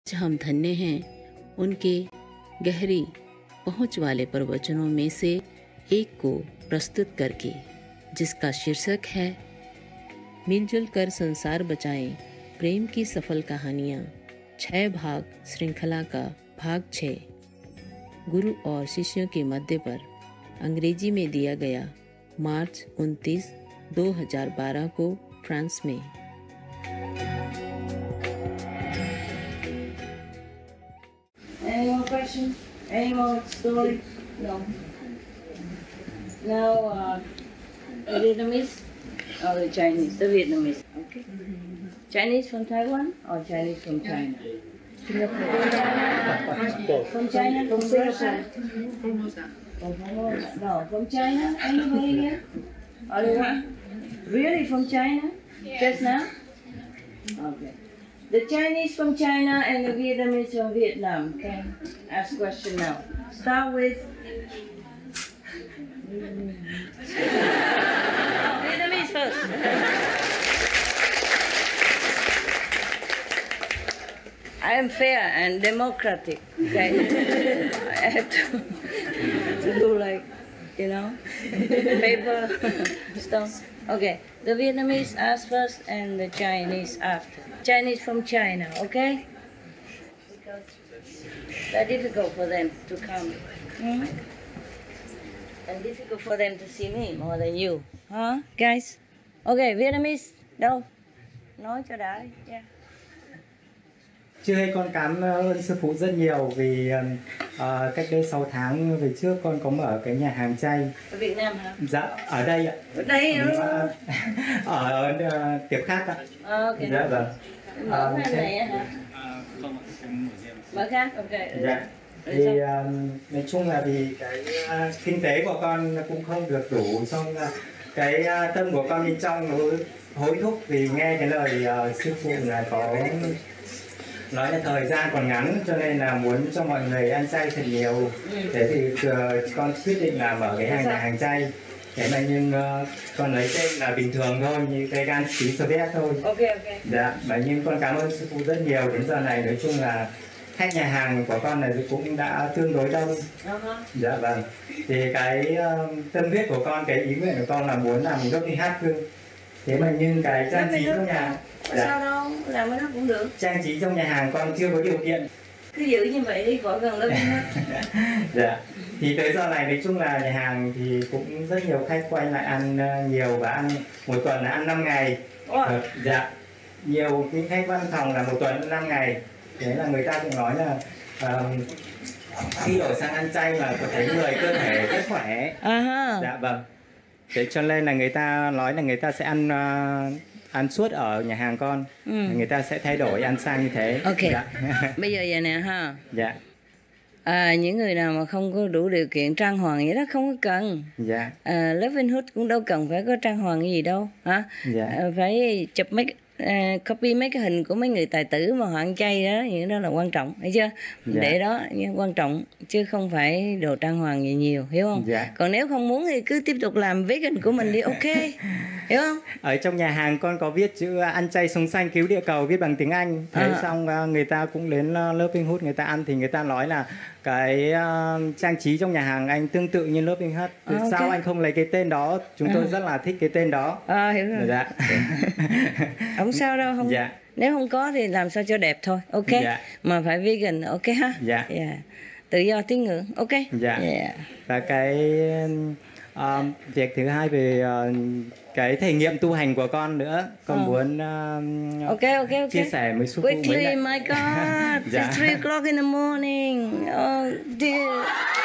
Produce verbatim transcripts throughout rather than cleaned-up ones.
हम धन्य हैं उनके गहरी पहुंच वाले प्रवचनों में से एक को प्रस्तुत करके, जिसका शीर्षक है मिलजुल कर संसार बचाएं, प्रेम की सफल कहानियाँ, छह भाग श्रृंखला का भाग छः, गुरु और शिष्यों के मध्य पर अंग्रेजी में दिया गया मार्च उनतीस दो हज़ार बारह को फ्रांस में। Any more questions? Any more stories? No. Now, uh, the Vietnamese or the Chinese? The Vietnamese. Okay. Chinese from Taiwan or Chinese from China? Singapore. From China? From Singapore? From Formosa. No, from China? Anybody here? Only one? Really from China? Just now? Okay. The Chinese from China and the Vietnamese from Vietnam can ask question now. Start with Vietnamese first. I am fair and democratic. Okay, I have to, to do like, you know, paper stuff. Okay, the Vietnamese ask first and the Chinese after. Chinese from China, okay? Because they're difficult for them to come. Hmm? And difficult for them to see me more than you. Huh, guys? Okay, Vietnamese, đâu? Nói cho đã đi. Yeah. Trước đây con cảm ơn sư phụ rất nhiều vì uh, cách đây sáu tháng về trước con có mở cái nhà hàng chay. Ở Việt Nam hả? Dạ, ở đây ạ. Ở đây hả? Ở, ở uh, tiệm khác ạ. À, ok. Dạ vâng. Mở uh, này hả? Không ạ, em mở riêng. Mở khác, ok. Dạ. Thì uh, nói chung là vì cái uh, kinh tế của con cũng không được đủ, xong uh, cái uh, tâm của con bên trong nó hối thúc vì nghe cái lời uh, sư phụ là có nói là thời gian còn ngắn cho nên là muốn cho mọi người ăn chay thật nhiều. Ừ. Thế thì uh, con quyết định là mở cái hàng nhà hàng chay. Thế mà nhưng uh, con lấy tên là bình thường thôi, như cái gan xí Soviet thôi. Ok ok. Dạ, mà nhưng con cảm ơn sư phụ rất nhiều. Đến giờ này nói chung là khách nhà hàng của con này cũng đã tương đối đông. Uh-huh. Dạ vâng. Thì cái uh, tâm huyết của con, cái ý nguyện của con là muốn làm một gốc đi hát cương. Thế mà nhưng cái trang trí trong nhà, dạ. Sao đâu, làm cái đó cũng được. Trang trí trong nhà hàng con chưa có điều kiện. Cứ giữ như vậy đi, khỏi gần lớp hết. Dạ. Thì tới giờ này nói chung là nhà hàng thì cũng rất nhiều khách quay lại ăn nhiều và ăn một tuần là ăn năm ngày. Wow. Dạ. Nhiều cái khách văn phòng là một tuần năm ngày. Thế là người ta cũng nói là uh, khi đổi sang ăn chay là có thấy người cơ thể rất khỏe. Uh-huh. Dạ vâng. Thế cho nên là người ta nói là người ta sẽ ăn uh, ăn suốt ở nhà hàng con. Ừ. Người ta sẽ thay đổi ăn sang như thế. Ok. Dạ. Bây giờ vậy nè ha. Dạ. À, những người nào mà không có đủ điều kiện trang hoàng vậy đó không có cần. Dạ. À, Loving Hood cũng đâu cần phải có trang hoàng cái gì đâu hả? Dạ. À, phải chụp mấy uh, copy mấy cái hình của mấy người tài tử mà họ ăn chay đó, những đó là quan trọng, thấy chưa? Dạ. Để đó nhưng quan trọng chứ không phải đồ trang hoàng gì nhiều, hiểu không? Dạ. Còn nếu không muốn thì cứ tiếp tục làm vegan của mình đi, ok. Hiểu không? Ở trong nhà hàng con có viết chữ ăn chay sống xanh cứu địa cầu, viết bằng tiếng Anh. Thế à. Xong người ta cũng đến Loving Hood người ta ăn thì người ta nói là cái uh, trang trí trong nhà hàng anh tương tự như Loving Hood. À, okay. Sao anh không lấy cái tên đó? Chúng tôi à. rất là thích cái tên đó. À, hiểu rồi. Dạ. Không sao đâu, không. Dạ. Nếu không có thì làm sao cho đẹp thôi, ok. Dạ. Mà phải vegan, ok ha. Dạ. Yeah. Tự do tín ngưỡng, ok. Dạ. Yeah. Và cái uh, việc thứ hai về uh, cái thể nghiệm tu hành của con nữa, con uh. muốn uh, okay, okay, okay. chia sẻ với sư phụ mấy lại. My God, dạ. It's three o'clock in the morning. Oh dear.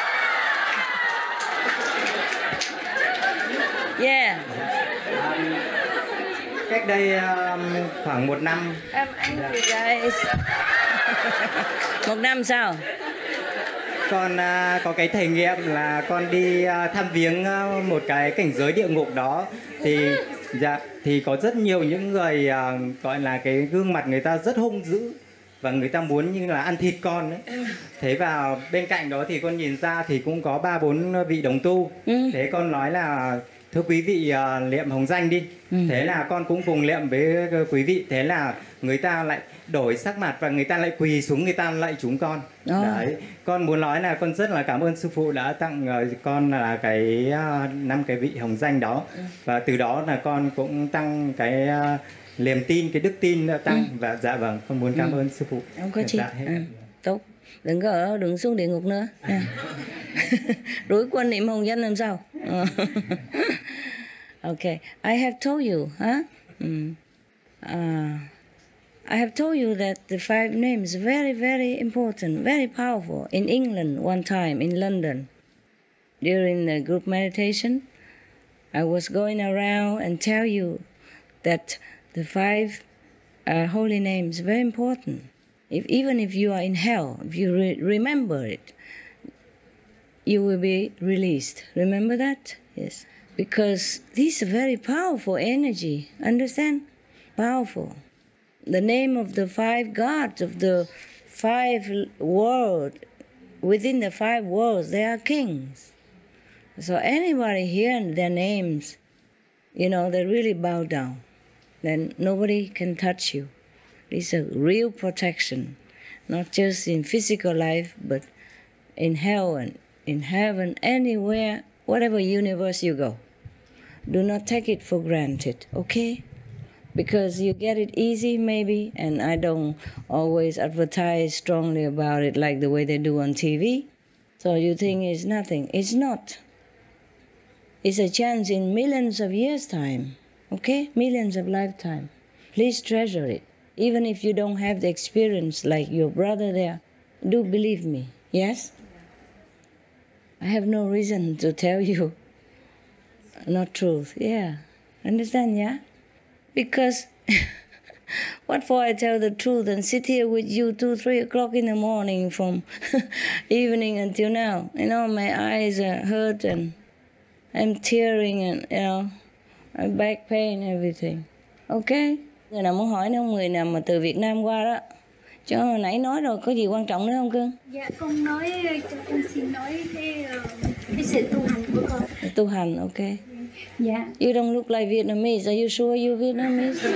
Yeah. Um, cách đây um, khoảng một năm. I'm angry, guys. Một năm sao? Con uh, có cái thể nghiệm là con đi uh, thăm viếng uh, một cái cảnh giới địa ngục đó thì dạ thì có rất nhiều những người uh, gọi là cái gương mặt người ta rất hung dữ và người ta muốn như là ăn thịt con đấy. Thế và bên cạnh đó thì con nhìn ra thì cũng có ba bốn vị đồng tu. Ừ. Thế con nói là thưa quý vị uh, niệm hồng danh đi. Ừ. Thế là con cũng cùng niệm với quý vị. Thế là người ta lại đổi sắc mặt và người ta lại quỳ xuống, người ta lại chúng con. Oh. Đấy, con muốn nói là con rất là cảm ơn sư phụ đã tặng uh, con là cái năm uh, cái vị hồng danh đó. Ừ. Và từ đó là con cũng tăng cái uh, niềm tin, cái đức tin tăng. Ừ. Và dạ vâng, con muốn cảm ừ. ơn sư phụ. Không có chi. Ừ. Tốt, đừng có ở, đừng xuống địa ngục nữa. À. Rủi quên niệm hồng danh làm sao? Okay, I have told you, huh? Mm. Uh, I have told you that the five names are very, very important, very powerful. In England, one time in London, during the group meditation, I was going around and tell you that the five uh, holy names are very important. If, even if you are in hell, if you re remember it, you will be released. Remember that? Yes. Because these are very powerful energy. Understand? Powerful. The name of the five gods of the five worlds, within the five worlds, they are kings. So anybody hearing their names, you know, they really bow down. Then nobody can touch you. It's a real protection, not just in physical life, but in hell and in heaven, anywhere, whatever universe you go. Do not take it for granted, okay? Because you get it easy, maybe, and I don't always advertise strongly about it like the way they do on T V. So you think it's nothing. It's not. It's a chance in millions of years' time, okay? Millions of lifetime. Please treasure it. Even if you don't have the experience like your brother there, do believe me, yes? I have no reason to tell you not truth, yeah. Understand, yeah? Because what for I tell the truth and sit here with you two, three o'clock in the morning from evening until now? You know, my eyes are hurt and I'm tearing and, you know, my back pain, everything. Okay? Người nào muốn hỏi nữa không? Người nào mà từ Việt Nam qua đó. Chứ hồi nãy nói rồi, có gì quan trọng nữa không cưng? Dạ, con nói, con xin nói cái, cái sự tu hành của con. Tu hành, ok. Dạ. You don't look like Vietnamese. Are you sure you Vietnamese?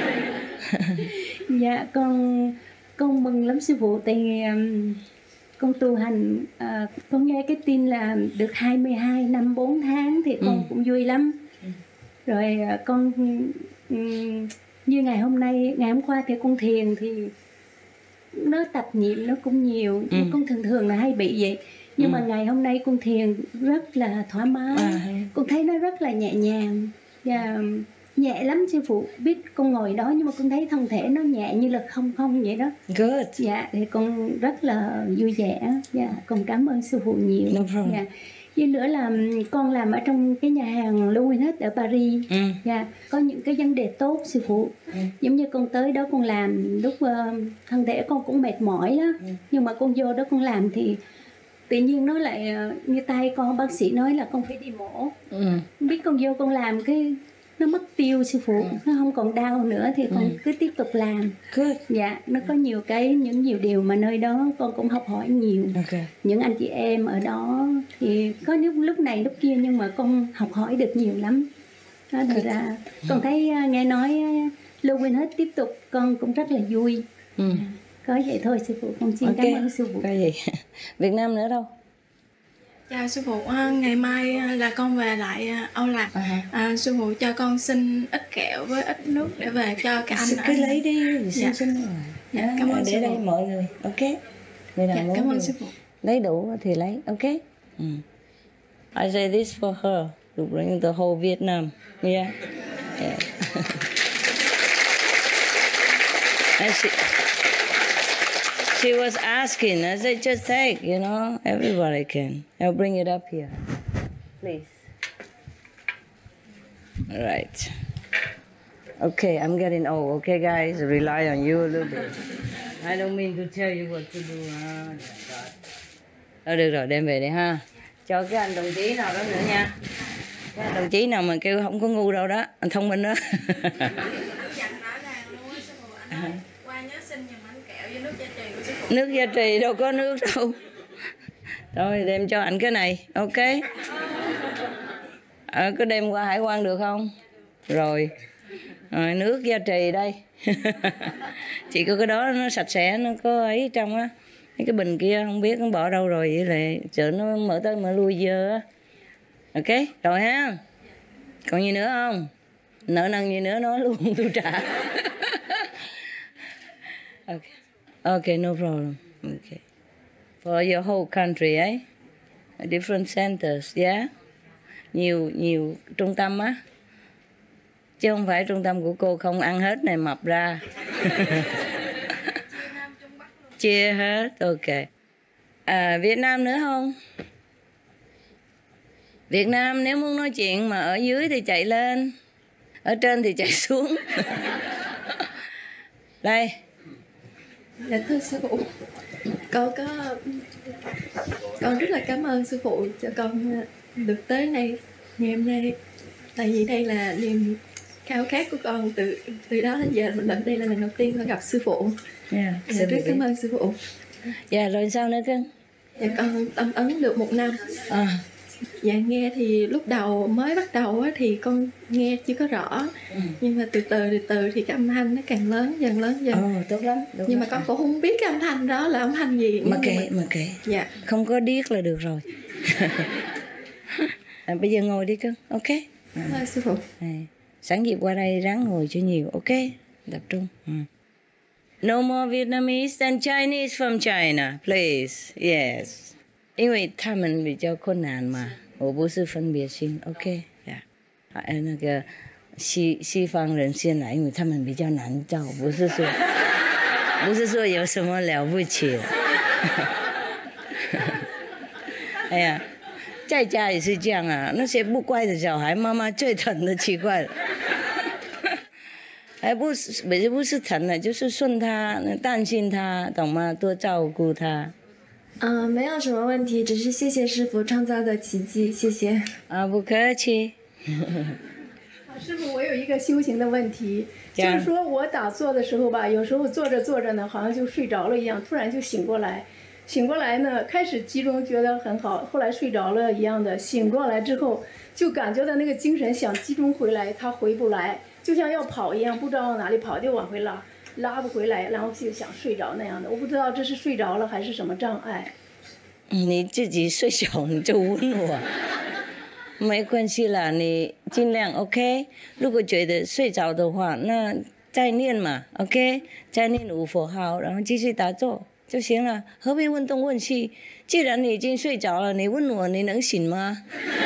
Dạ, con con mừng lắm sư phụ. Tại vì um, con tu hành, uh, con nghe cái tin là được hai mươi hai năm bốn tháng thì con ừ. cũng vui lắm. Ừ. Rồi uh, con um, như ngày hôm nay, ngày hôm qua thì con thiền thì nó tập niệm nó cũng nhiều. Ừ. Con thường thường là hay bị vậy. Nhưng ừ. mà ngày hôm nay con thiền rất là thoải mái. À, con thấy nó rất là nhẹ nhàng và nhẹ lắm sư phụ. Biết con ngồi đó nhưng mà con thấy thân thể nó nhẹ như là không không vậy đó. Good. Dạ, thì con rất là vui vẻ. Dạ, con cảm ơn sư phụ nhiều. No problem. Dạ. Với nữa là con làm ở trong cái nhà hàng Louis ở Paris. Ừ. Dạ, có những cái vấn đề tốt sư phụ. Ừ. Giống như con tới đó con làm lúc uh, thân thể con cũng mệt mỏi đó. Ừ. Nhưng mà con vô đó con làm thì tự nhiên nó lại như tay con, bác sĩ nói là con phải đi mổ. Ừ. Biết con vô con làm cái nó mất tiêu sư phụ. Ừ. Nó không còn đau nữa thì con ừ. cứ tiếp tục làm. Good. Dạ, nó có nhiều cái, những nhiều điều mà nơi đó con cũng học hỏi nhiều. Okay. Những anh chị em ở đó thì có lúc, lúc này lúc kia nhưng mà con học hỏi được nhiều lắm. Đó là con thấy nghe nói Lưu Quyên hết tiếp tục con cũng rất là vui. Ừ. Có vậy thôi sư phụ, con xin okay. Cảm ơn sư phụ. Có gì? Việt Nam nữa đâu? Chào sư phụ, à, ngày mai là con về lại Âu Lạc. À, à, sư phụ cho con xin ít kẹo với ít nước để về cho cả anh. Cứ lấy đi, xin dạ. xin rồi. Dạ, cảm ơn để sư đây phụ. Mọi người, ok. Người nào dạ, muốn cảm ơn sư phụ. Lấy đủ thì lấy, ok. Ừ. I say this for her to bring the whole Vietnam. Yeah. Yeah. And she, she was asking, I said, just take, you know, everybody can. I'll bring it up here, please. All right. Okay, I'm getting old, okay, guys? I rely on you a little bit. I don't mean to tell you what to do, huh? Thôi được rồi, đem về đi ha. Cho cái anh đồng chí nào đó nữa nha. Cái anh đồng chí nào mà kêu không có ngu đâu đó, anh thông minh đó. Nước gia trì đâu có nước đâu. Thôi đem cho anh cái này, ok? à, có đem qua hải quan được không? Rồi, rồi nước gia trì đây. Chỉ có cái đó nó sạch sẽ, nó có ấy trong á. Cái bình kia không biết nó bỏ đâu rồi, vậy là chợ nó mở tới mở lui dơ á. Ok, rồi ha. Còn gì nữa không? Nợ nần gì nữa nói luôn tôi trả. Ok, ok, no problem. Ok, for your whole country ấy, different centers, yeah. Nhiều nhiều trung tâm á, chứ không phải trung tâm của cô không ăn hết này mập ra. Chia hết, ok. À, Việt Nam nữa không? Việt Nam nếu muốn nói chuyện mà ở dưới thì chạy lên, ở trên thì chạy xuống. Đây. Dạ thưa sư phụ, con có con rất là cảm ơn sư phụ cho con được tới đây ngày hôm nay, tại vì đây là niềm khao khát của con từ từ đó đến giờ. Lần đây là lần đầu tiên con gặp sư phụ. Yeah, dạ, rất cảm ơn sư phụ. Dạ rồi sao nữa cưng? Dạ con tâm ấn được một năm. À. Dạ nghe thì lúc đầu mới bắt đầu á, thì con nghe chưa có rõ, ừ. nhưng mà từ từ từ từ thì cái âm thanh nó càng lớn dần lớn dần. Ồ, tốt lắm. Đúng nhưng rồi. mà con cũng không biết cái âm thanh đó là âm thanh gì. Mà kệ, mà... mà kệ. Dạ. Không có điếc là được rồi. À, bây giờ ngồi đi cưng, ok. À. Thôi sư phụ. À, sẵn dịp qua đây ráng ngồi cho nhiều, ok. Tập trung. Ừ. No more Vietnamese and Chinese from China, please. Yes. 因为他们比较困难嘛，我不是分别心 ，OK 呀、yeah. 啊，那个西西方人先来，因为他们比较难找，不是说不是说有什么了不起的。哎呀，在家也是这样啊，那些不乖的小孩，妈妈最疼的，奇怪了。还不是不是不是疼的，就是顺他，担心他，懂吗？多照顾他。 嗯、呃，没有什么问题，只是谢谢师父创造的奇迹，谢谢。 啊，不客气。 师父，我有一个修行的问题，就是说我打坐的时候吧，有时候坐着坐着呢，好像就睡着了一样，突然就醒过来，醒过来呢，开始集中觉得很好，后来睡着了一样的，醒过来之后就感觉到那个精神想集中回来，它回不来，就像要跑一样，不知道往哪里跑，就往回拉。拉不回来，然后就想睡着那样的，我不知道这是睡着了还是什么障碍。 你自己睡着你就问我，没关系啦，你尽量 OK。如果觉得睡着的话，那再念嘛 ，OK， 再念五佛号，然后继续打坐就行了。何必问东问西？既然你已经睡着了，你问我你能醒吗？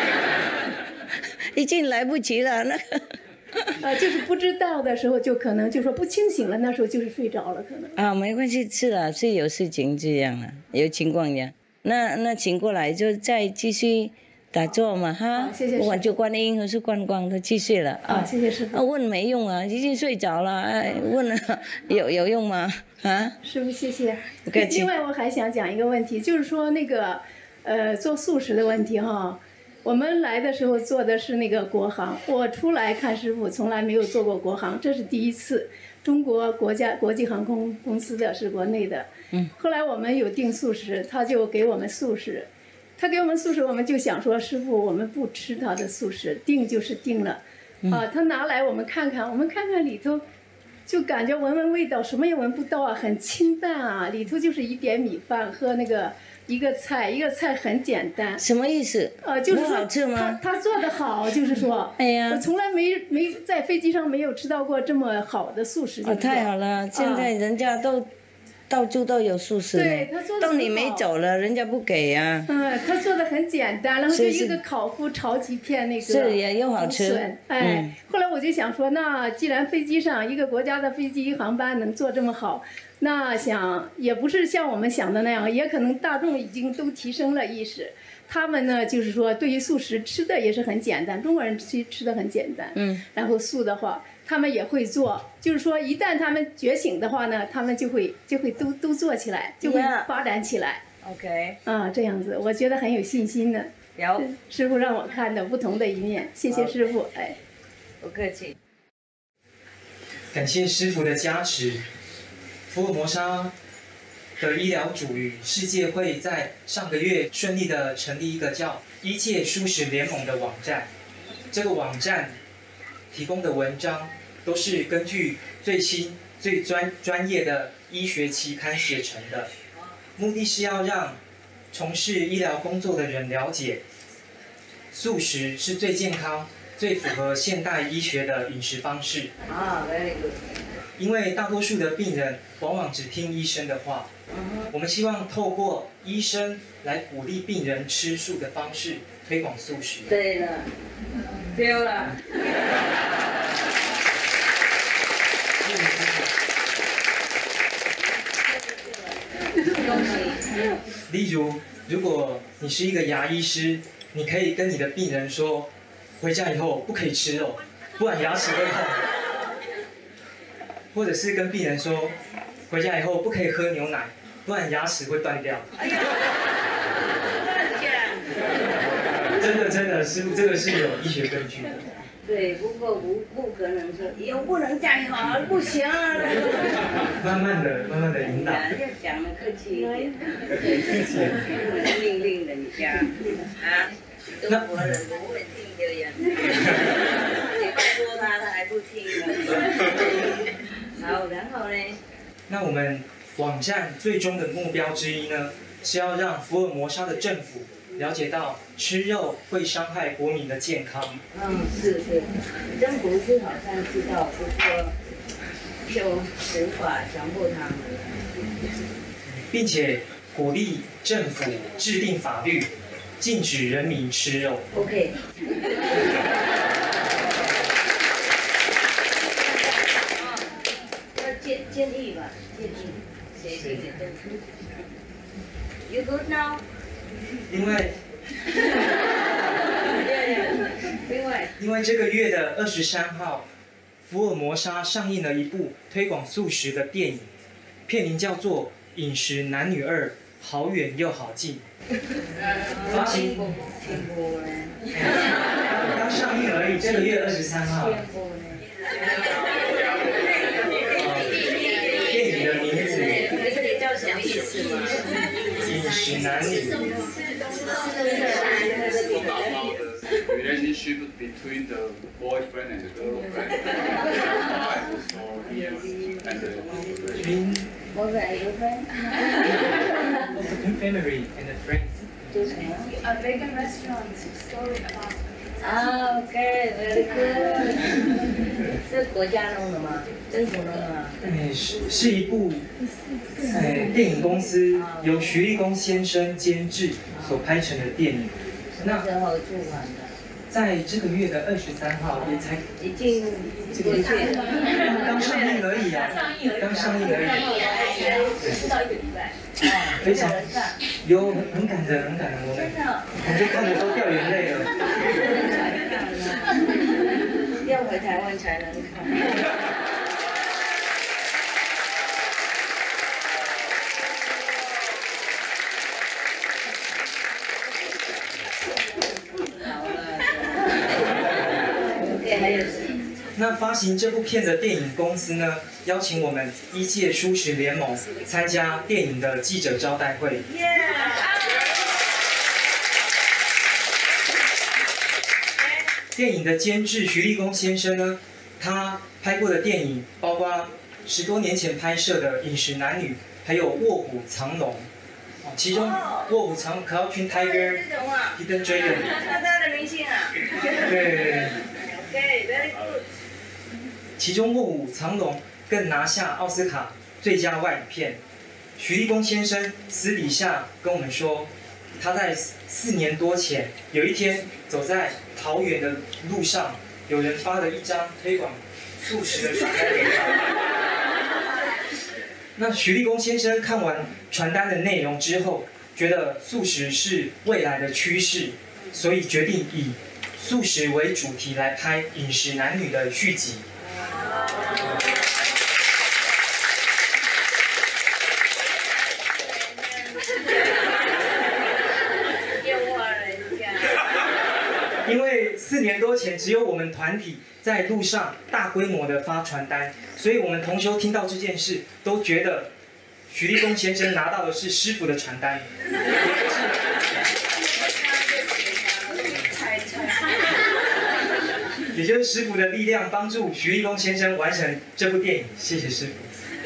已经来不及了，那个。 呃，就是不知道的时候，就可能就说不清醒了，那时候就是睡着了，可能。 啊，没关系，是啦，是有事情这样啊，有情况这样。那那醒过来就再继续打坐嘛，哈。 谢谢。 不管就观音还是观光都继续了啊。 谢谢师父。 啊，问没用啊，已经睡着了，哎，问了有有用吗？啊？ 师父，谢谢。 不客气。 另外，我还想讲一个问题，就是说那个呃做素食的问题哈。我们来的时候做的是那个国航，我出来看师傅从来没有做过国航，这是第一次。中国国家国际航空公司的是国内的。 嗯。 后来我们有订素食，他就给我们素食，他给我们素食，我们就想说师傅我们不吃他的素食，订就是订了。嗯、啊，他拿来我们看看，我们看看里头，就感觉闻闻味道，什么也闻不到啊，很清淡啊，里头就是一点米饭和那个。一个菜，一个菜很简单。 什么意思？ 呃，就是说好吃吗？ 他他做的好，就是说， 哎呀， 我从来没没在飞机上没有吃到过这么好的素食。 哦，太好了！现在人家都、啊、到处都有素食呢。 对，他做的都你没走了，人家不给呀、啊。 嗯，他做的很简单，然后就一个烤麸炒几片那个是也又好吃。 哎、 嗯， 后来我就想说，那既然飞机上一个国家的飞机航班能做这么好。那想也不是像我们想的那样，也可能大众已经都提升了意识。他们呢，就是说对于素食吃的也是很简单，中国人吃吃的很简单。 嗯。 然后素的话，他们也会做，就是说一旦他们觉醒的话呢，他们就会就会都都做起来，就会发展起来。 Yeah. OK。 啊，这样子，我觉得很有信心的。 有。 师傅让我看的不同的一面，谢谢师傅。哎。 不客气。 感谢师傅的加持。福尔摩沙的医疗主与世界会在上个月顺利的成立一个叫一切蔬食联盟的网站。 这个网站提供的文章都是根据最新、最专专业的医学期刊写成的，目的是要让从事医疗工作的人了解，素食是最健康、最符合现代医学的饮食方式。 啊 ，very good。 因为大多数的病人往往只听医生的话，我们希望透过医生来鼓励病人吃素的方式推广素食。 对了，对了。 例如，如果你是一个牙医师，你可以跟你的病人说，回家以后不可以吃肉，不然牙齿会痛。或者是跟病人说，回家以后不可以喝牛奶，不然牙齿会断掉。 哎呀，乱讲！ 真的真的是这个是有医学根据的。 对，不过不不可能说以后不能这样好，不行啊。 慢慢的慢慢的引导。 要讲的客气一点，不能命令人家啊。中国人不会听的呀，你不说他，他还不听呢。好，然后呢？ 那我们网站最终的目标之一呢，是要让福尔摩沙的政府了解到吃肉会伤害国民的健康。 嗯，是是，政府是好像知道，不过就执法强迫他们， 并且鼓励政府制定法律，禁止人民吃肉。 OK。建建议吧，建议，写信给政府。You good now？ 因为， 另外， 因为这个月的二十三号，福尔摩沙上映了一部推广素食的电影，片名叫做《饮食男女二》，好远又好近。发行刚上映而已，这个月二十三号。电影的名字叫什么意思吗？ 饮食男女。 Relationship between the boyfriend and the girlfriend, or here and the between boyfriend and girlfriend, between family and the friends. A vegan restaurant story about. 啊 ，OK，very good。是国家弄的吗？政府弄的吗？ 哎，是是一部，哎，电影公司由徐立功先生监制所拍成的电影。 那时候做完的。 在这个月的二十三号，也才已经这个月刚上映而已啊，刚上映而已， 不到一个礼拜。 非常有很很感人，很感人，我们我就看着都掉眼泪了。 要回台湾才能看。 那发行这部片的电影公司呢，邀请我们医界蔬食联盟参加电影的记者招待会。电影的监制徐立功先生呢，他拍过的电影包括十多年前拍摄的《饮食男女》，还有《卧虎藏龙》。其中《卧虎藏龙》Crouching Tiger、Hidden Dragon。 他他的明星啊。 对。 OK，very good。 其中《卧虎藏龙》更拿下奥斯卡最佳外语片。徐立功先生私底下跟我们说，他在四年多前有一天走在桃园的路上，有人发了一张推广素食的传单给他。那徐立功先生看完传单的内容之后，觉得素食是未来的趋势，所以决定以素食为主题来拍《饮食男女》的续集。因为四年多前，只有我们团体在路上大规模的发传单，所以我们同修听到这件事，都觉得徐立功先生拿到的是师傅的传单。 也就是师傅的力量，帮助徐立功先生完成这部电影。谢谢师傅。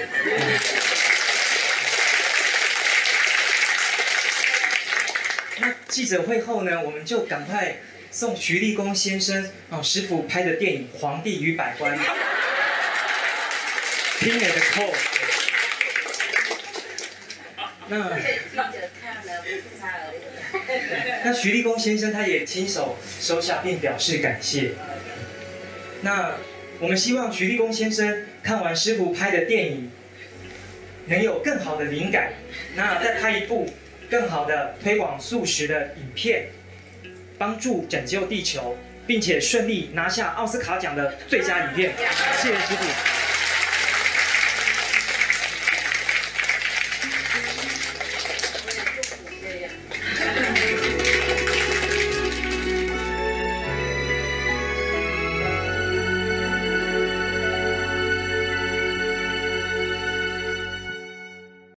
那记者会后呢，我们就赶快送徐立功先生哦师傅拍的电影《皇帝与百官》拼美的扣。那那徐立功先生他也亲手收下并表示感谢。那我们希望徐立功先生看完师傅拍的电影，能有更好的灵感，那再拍一部更好的推广素食的影片，帮助拯救地球，并且顺利拿下奥斯卡奖的最佳影片。谢谢师傅。